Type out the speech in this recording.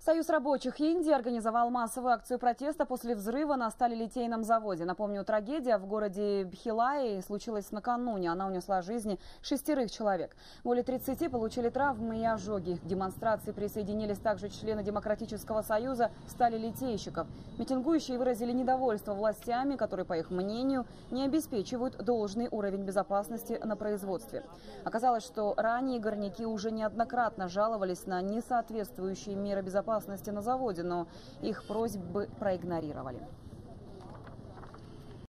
Союз рабочих Индии организовал массовую акцию протеста после взрыва на сталелитейном заводе. Напомню, трагедия в городе Бхилаи случилась накануне. Она унесла жизни 6 человек. Более 30 получили травмы и ожоги. К демонстрации присоединились также члены Демократического союза сталелитейщиков. Митингующие выразили недовольство властями, которые, по их мнению, не обеспечивают должный уровень безопасности на производстве. Оказалось, что ранее горняки уже неоднократно жаловались на несоответствующие меры безопасности на заводе, но их просьбы проигнорировали.